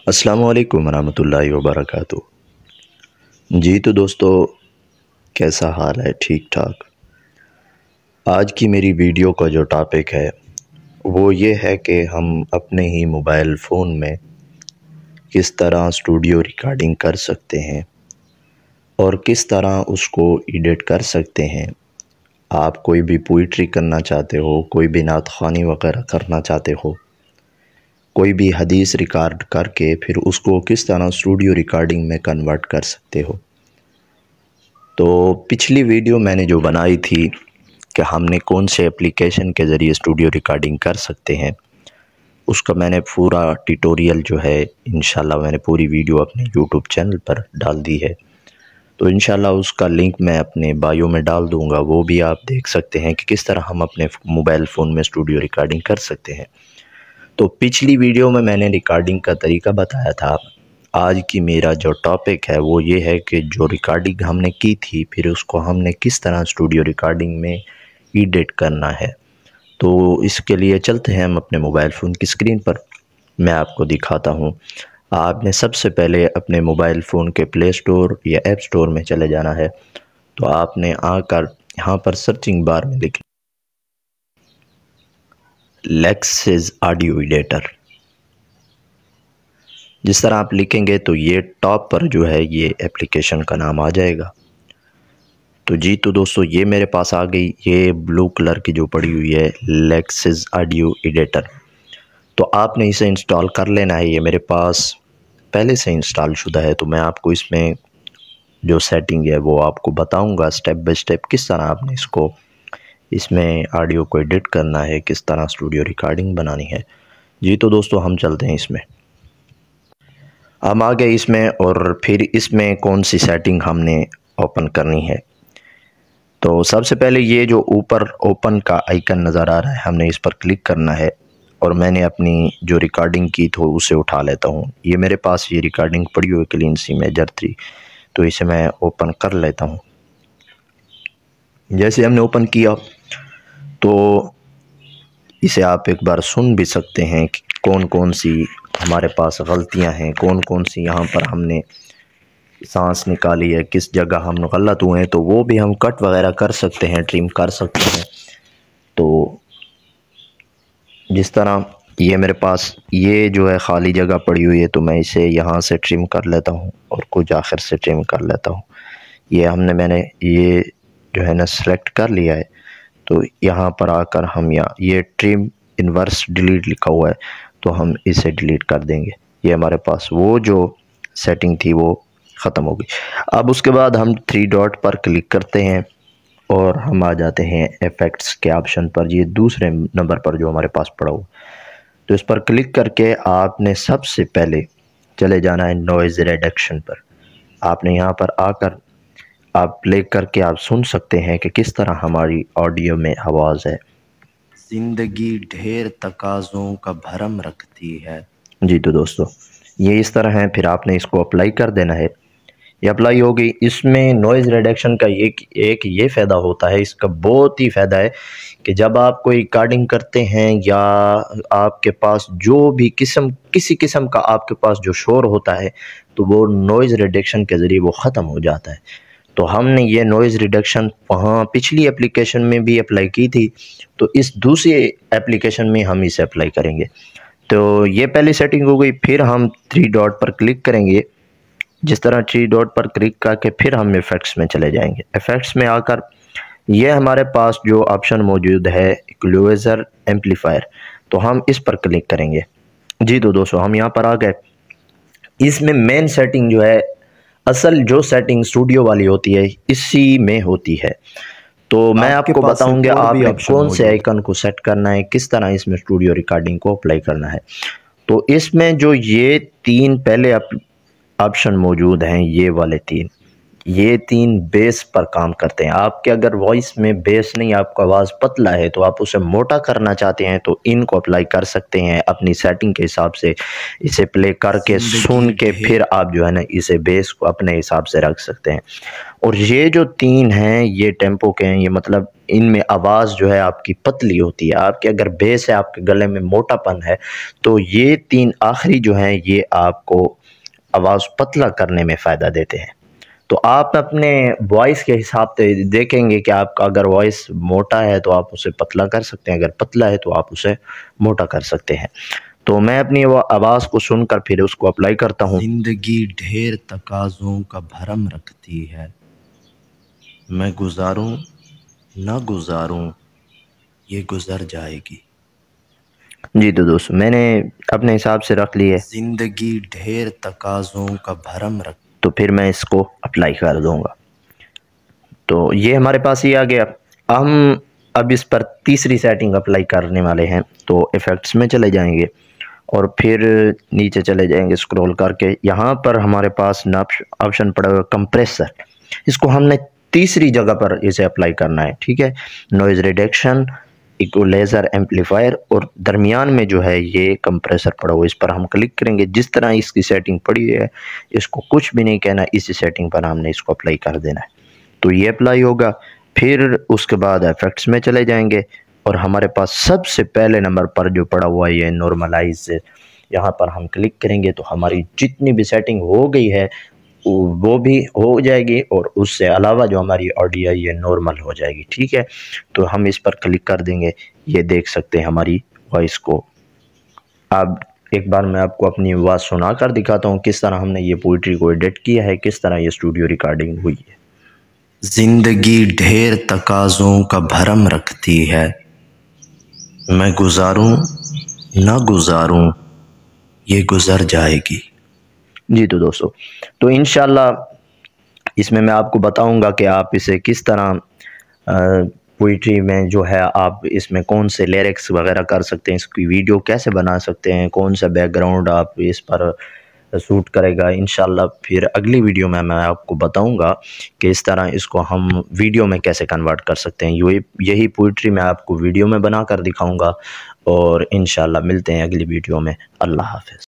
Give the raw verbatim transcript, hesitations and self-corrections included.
अस्सलामुअलैकुम वरहमतुल्लाहि वबरकातुहू। जी तो दोस्तों, कैसा हाल है? ठीक ठाक। आज की मेरी वीडियो का जो टॉपिक है वो ये है कि हम अपने ही मोबाइल फ़ोन में किस तरह स्टूडियो रिकॉर्डिंग कर सकते हैं और किस तरह उसको एडिट कर सकते हैं। आप कोई भी पोइट्री करना चाहते हो, कोई भी नात ख़वानी वगैरह करना चाहते हो, कोई भी हदीस रिकॉर्ड करके फिर उसको किस तरह स्टूडियो रिकॉर्डिंग में कन्वर्ट कर सकते हो। तो पिछली वीडियो मैंने जो बनाई थी कि हमने कौन से एप्लीकेशन के ज़रिए स्टूडियो रिकॉर्डिंग कर सकते हैं, उसका मैंने पूरा ट्यूटोरियल जो है इंशाल्लाह मैंने पूरी वीडियो अपने यूट्यूब चैनल पर डाल दी है। तो इंशाल्लाह उसका लिंक मैं अपने बायो में डाल दूँगा, वो भी आप देख सकते हैं कि किस तरह हम अपने मोबाइल फ़ोन में स्टूडियो रिकॉर्डिंग कर सकते हैं। तो पिछली वीडियो में मैंने रिकॉर्डिंग का तरीका बताया था। आज की मेरा जो टॉपिक है वो ये है कि जो रिकॉर्डिंग हमने की थी फिर उसको हमने किस तरह स्टूडियो रिकॉर्डिंग में एडिट करना है। तो इसके लिए चलते हैं हम अपने मोबाइल फ़ोन की स्क्रीन पर, मैं आपको दिखाता हूँ। आपने सबसे पहले अपने मोबाइल फ़ोन के प्ले स्टोर या ऐप स्टोर में चले जाना है। तो आपने आकर यहाँ पर सर्चिंग बार में लिख लेक्सिस ऑडियो एडिटर। जिस तरह आप लिखेंगे तो ये टॉप पर जो है ये एप्लीकेशन का नाम आ जाएगा। तो जी तो दोस्तों, ये मेरे पास आ गई, ये ब्लू कलर की जो पड़ी हुई है लेक्सिस ऑडियो एडिटर। तो आपने इसे इंस्टॉल कर लेना है। ये मेरे पास पहले से इंस्टॉल शुदा है, तो मैं आपको इसमें जो सेटिंग है वो आपको बताऊंगा स्टेप बाय स्टेप किस तरह आपने इसको इसमें ऑडियो को एडिट करना है, किस तरह स्टूडियो रिकॉर्डिंग बनानी है। जी तो दोस्तों, हम चलते हैं इसमें। हम आ गए इसमें और फिर इसमें कौन सी सेटिंग हमने ओपन करनी है। तो सबसे पहले ये जो ऊपर ओपन का आइकन नज़र आ रहा है, हमने इस पर क्लिक करना है और मैंने अपनी जो रिकॉर्डिंग की तो उसे उठा लेता हूँ। ये मेरे पास ये रिकॉर्डिंग पड़ी हुई क्लीन सी मेजर थ्री, तो इसे मैं ओपन कर लेता हूँ। जैसे हमने ओपन किया तो इसे आप एक बार सुन भी सकते हैं कि कौन कौन सी हमारे पास गलतियां हैं, कौन कौन सी यहाँ पर हमने सांस निकाली है, किस जगह हम गलत हुए हैं। तो वो भी हम कट वगैरह कर सकते हैं, ट्रिम कर सकते हैं। तो जिस तरह ये मेरे पास ये जो है खाली जगह पड़ी हुई है, तो मैं इसे यहाँ से ट्रिम कर लेता हूँ और कुछ आखिर से ट्रिम कर लेता हूँ। ये हमने मैंने ये जो है ना सेलेक्ट कर लिया है। तो यहाँ पर आकर हम यहाँ ये ट्रिम इन्वर्स डिलीट लिखा हुआ है, तो हम इसे डिलीट कर देंगे। ये हमारे पास वो जो सेटिंग थी वो ख़त्म हो गई। अब उसके बाद हम थ्री डॉट पर क्लिक करते हैं और हम आ जाते हैं इफ़ेक्ट्स के ऑप्शन पर, ये दूसरे नंबर पर जो हमारे पास पड़ा हुआ। तो इस पर क्लिक करके आपने सबसे पहले चले जाना है नॉइज़ रिडक्शन पर। आपने यहाँ पर आकर आप प्ले करके आप सुन सकते हैं कि किस तरह हमारी ऑडियो में आवाज़ है। ज़िंदगी ढेर तकाज़ों का भरम रखती है। जी तो दोस्तों, ये इस तरह है। फिर आपने इसको अप्लाई कर देना है। ये अप्लाई हो गई। इसमें नॉइज़ रिडक्शन का एक एक ये फ़ायदा होता है, इसका बहुत ही फ़ायदा है कि जब आप कोई रिकॉर्डिंग करते हैं या आपके पास जो भी किस्म किसी किस्म का आपके पास जो शोर होता है, तो वो नॉइज़ रिडक्शन के ज़रिए वो ख़त्म हो जाता है। तो हमने ये नॉइज़ रिडक्शन वहाँ पिछली एप्लीकेशन में भी अप्लाई की थी, तो इस दूसरी एप्लीकेशन में हम इसे अप्लाई करेंगे। तो ये पहली सेटिंग हो गई। फिर हम थ्री डॉट पर क्लिक करेंगे। जिस तरह थ्री डॉट पर क्लिक करके फिर हम इफ़ेक्ट्स में चले जाएंगे। इफ़ेक्ट्स में आकर ये हमारे पास जो ऑप्शन मौजूद है इक्वलाइज़र एम्पलीफायर, तो हम इस पर क्लिक करेंगे। जी तो दोस्तों, हम यहाँ पर आ गए। इसमें मेन सेटिंग जो है, असल जो सेटिंग स्टूडियो वाली होती है इसी में होती है। तो मैं आपको बताऊंगा आपने कौन से आइकन को सेट करना है, किस तरह इसमें स्टूडियो रिकॉर्डिंग को अप्लाई करना है। तो इसमें जो ये तीन पहले ऑप्शन मौजूद हैं, ये वाले तीन, ये तीन बेस पर काम करते हैं। आपके अगर वॉइस में बेस नहीं, आपका आवाज़ पतला है, तो आप उसे मोटा करना चाहते हैं तो इनको अप्लाई कर सकते हैं अपनी सेटिंग के हिसाब से। इसे प्ले करके सुन के फिर आप जो है ना इसे बेस को अपने हिसाब से रख सकते हैं। और ये जो तीन हैं ये टेम्पो के हैं, ये मतलब इनमें आवाज़ जो है आपकी पतली होती है। आपके अगर बेस है, आपके गले में मोटापन है, तो ये तीन आखिरी जो हैं ये आपको आवाज़ पतला करने में फ़ायदा देते हैं। तो आप अपने वॉइस के हिसाब से देखेंगे कि आपका अगर वॉइस मोटा है तो आप उसे पतला कर सकते हैं, अगर पतला है तो आप उसे मोटा कर सकते हैं। तो मैं अपनी वो आवाज़ को सुनकर फिर उसको अप्लाई करता हूँ। जिंदगी ढेर तकाज़ों का भरम रखती है, मैं गुजारूं ना गुजारूं ये गुजर जाएगी। जी तो दोस्तों मैंने अपने हिसाब से रख ली है। जिंदगी ढेर तकाज़ों का भरम रख तो फिर मैं इसको अप्लाई कर दूंगा। तो ये हमारे पास ही आ गया। हम अब इस पर तीसरी सेटिंग अप्लाई करने वाले हैं। तो इफ़ेक्ट्स में चले जाएंगे और फिर नीचे चले जाएंगे स्क्रॉल करके। यहाँ पर हमारे पास ऑप्शन पड़ा हुआ कंप्रेसर, इसको हमने तीसरी जगह पर इसे अप्लाई करना है। ठीक है, नॉइज़ रिडक्शन, इक्वलाइज़र, एम्पलीफायर और दरमियान में जो है ये कंप्रेसर पड़ा हुआ, इस पर हम क्लिक करेंगे। जिस तरह इसकी सेटिंग पड़ी है इसको कुछ भी नहीं कहना, इसी सेटिंग पर हमने इसको अप्लाई कर देना है। तो ये अप्लाई होगा। फिर उसके बाद इफेक्ट्स में चले जाएंगे और हमारे पास सबसे पहले नंबर पर जो पड़ा हुआ है ये नॉर्मलाइज, यहाँ पर हम क्लिक करेंगे तो हमारी जितनी भी सेटिंग हो गई है वो भी हो जाएगी और उससे अलावा जो हमारी ऑडियो ये नॉर्मल हो जाएगी। ठीक है, तो हम इस पर क्लिक कर देंगे। ये देख सकते हैं हमारी वॉइस को। अब एक बार मैं आपको अपनी आवाज़ सुना कर दिखाता हूँ किस तरह हमने ये पोइट्री को एडिट किया है, किस तरह ये स्टूडियो रिकॉर्डिंग हुई है। जिंदगी ढेर तकाज़ों का भरम रखती है, मैं गुजारूं ना गुजारूं ये गुजर जाएगी। जी तो दोस्तों, तो इंशाल्लाह इसमें मैं आपको बताऊंगा कि आप इसे किस तरह पोइट्री में जो है आप इसमें कौन से लिरिक्स वगैरह कर सकते हैं, इसकी वीडियो कैसे बना सकते हैं, कौन सा बैकग्राउंड आप इस पर सूट करेगा। इंशाल्लाह फिर अगली वीडियो में मैं आपको बताऊंगा कि इस तरह इसको हम वीडियो में कैसे कन्वर्ट कर सकते हैं। यही यही पोइट्री मैं आपको वीडियो में बना कर दिखाऊंगा और इंशाल्लाह मिलते हैं अगली वीडियो में। अल्लाह हाफ़िज़।